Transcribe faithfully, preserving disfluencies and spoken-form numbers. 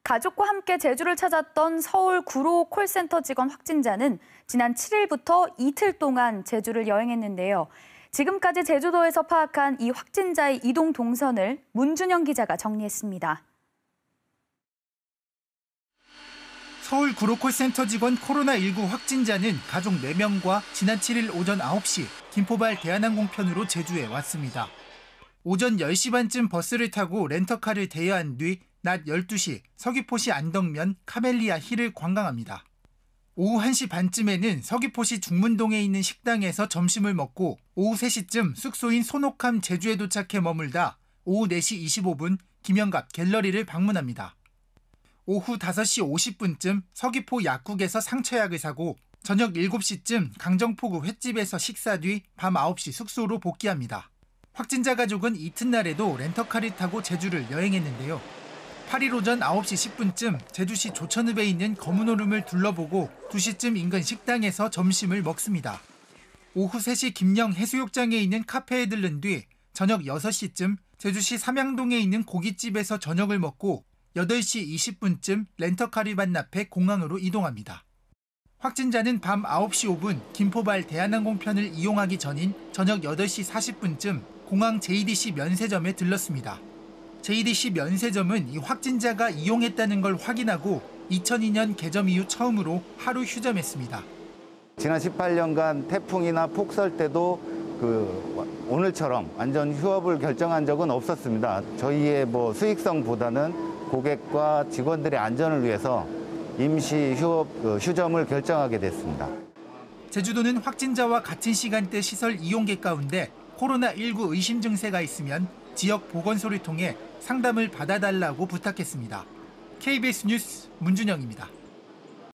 가족과 함께 제주를 찾았던 서울 구로 콜센터 직원 확진자는 지난 칠 일부터 이틀 동안 제주를 여행했는데요. 지금까지 제주도에서 파악한 이 확진자의 이동 동선을 문준영 기자가 정리했습니다. 서울 구로 콜센터 직원 코로나십구 확진자는 가족 네 명과 지난 칠 일 오전 아홉 시 김포발 대한항공편으로 제주에 왔습니다. 오전 열 시 반쯤 버스를 타고 렌터카를 대여한 뒤 낮 열두 시 서귀포시 안덕면 카멜리아 힐을 관광합니다. 오후 한 시 반쯤에는 서귀포시 중문동에 있는 식당에서 점심을 먹고 오후 세 시쯤 숙소인 손옥함 제주에 도착해 머물다 오후 네 시 이십오 분 김영갑 갤러리를 방문합니다. 오후 다섯 시 오십 분쯤 서귀포 약국에서 상처약을 사고 저녁 일곱 시쯤 강정포구 횟집에서 식사 뒤 밤 아홉 시 숙소로 복귀합니다. 확진자 가족은 이튿날에도 렌터카를 타고 제주를 여행했는데요. 팔 일 오전 아홉 시 십 분쯤 제주시 조천읍에 있는 검은오름을 둘러보고 두 시쯤 인근 식당에서 점심을 먹습니다. 오후 세 시 김영 해수욕장에 있는 카페에 들른 뒤 저녁 여섯 시쯤 제주시 삼양동에 있는 고깃집에서 저녁을 먹고 여덟 시 이십 분쯤 렌터카를 반납해 공항으로 이동합니다. 확진자는 밤 아홉 시 오 분 김포발 대한항공편을 이용하기 전인 저녁 여덟 시 사십 분쯤 공항 제이디씨 면세점에 들렀습니다. 제이디씨 면세점은 이 확진자가 이용했다는 걸 확인하고 이천이 년 개점 이후 처음으로 하루 휴점했습니다. 지난 십팔 년간 태풍이나 폭설 때도 그 오늘처럼 완전 휴업을 결정한 적은 없었습니다. 저희의 뭐 수익성보다는 고객과 직원들의 안전을 위해서 임시 휴업, 휴점을 결정하게 됐습니다. 제주도는 확진자와 같은 시간대 시설 이용객 가운데 코로나십구 의심 증세가 있으면 지역 보건소를 통해 상담을 받아달라고 부탁했습니다. 케이비에스 뉴스 문준영입니다.